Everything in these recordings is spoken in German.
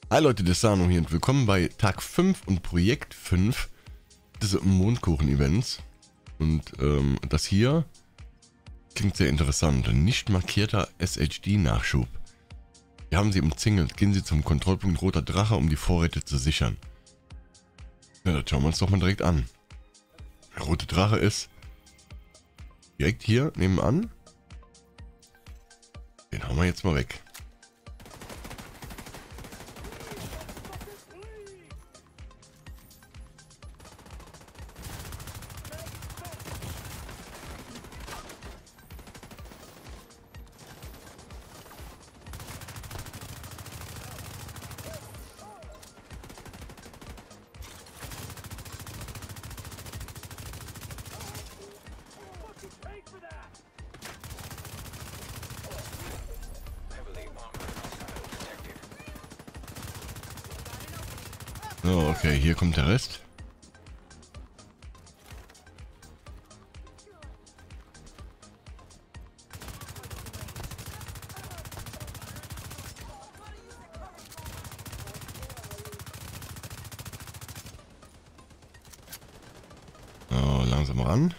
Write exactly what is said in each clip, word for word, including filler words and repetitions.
Hi Leute, der Sano hier und willkommen bei Tag fünf und Projekt fünf des Mondkuchen-Events. Und ähm, das hier klingt sehr interessant. Nicht markierter S H D-Nachschub. Wir haben sie umzingelt. Gehen Sie zum Kontrollpunkt Roter Drache, um die Vorräte zu sichern. Ja, das schauen wir uns doch mal direkt an. Der Rote Drache ist direkt hier nebenan. Den hauen wir jetzt mal weg. So, okay, hier kommt der Rest. So, langsam ran.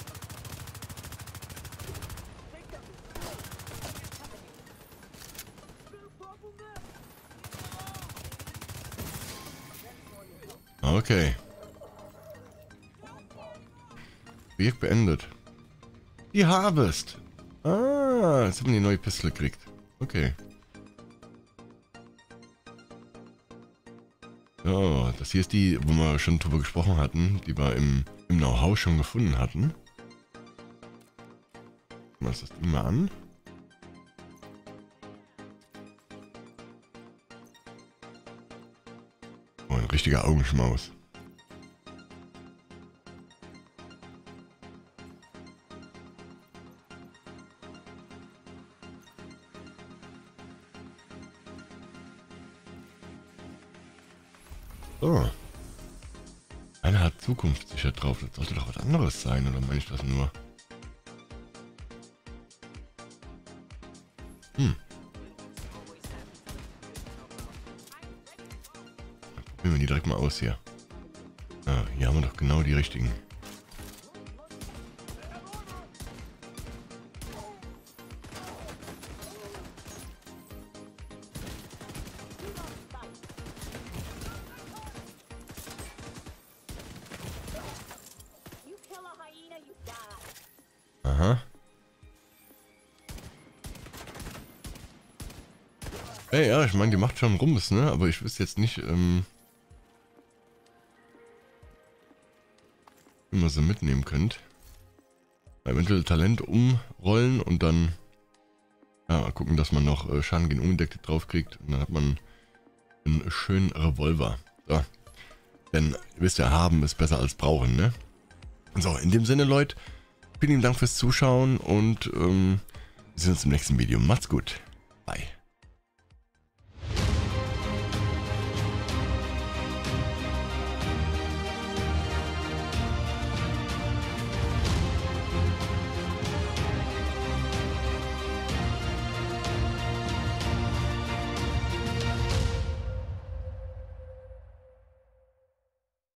Okay. Projekt beendet. Die Harvest. Ah, jetzt haben wir die neue Pistole gekriegt. Okay. So, das hier ist die, wo wir schon drüber gesprochen hatten, die wir im, im Know-how schon gefunden hatten. Gucken wir uns das Ding mal an. Oh, ein richtiger Augenschmaus. So. Einer hat zukunftssicher drauf. Das sollte doch was anderes sein, oder meine ich das nur? Hm. Dann probieren wir die direkt mal aus hier. Ah, hier haben wir doch genau die richtigen. Aha. Ey, ja, ich meine, die macht schon Rums, ne? Aber ich wüsste jetzt nicht, ähm, wie man sie mitnehmen könnt. Eventuell Talent umrollen und dann ja, mal gucken, dass man noch äh, Schaden gegen Ungedeckte drauf kriegt. Und dann hat man einen schönen Revolver. So. Denn ihr wisst ja, haben ist besser als brauchen, ne? So, in dem Sinne, Leute, vielen Dank fürs Zuschauen und ähm, wir sehen uns im nächsten Video. Macht's gut. Bye.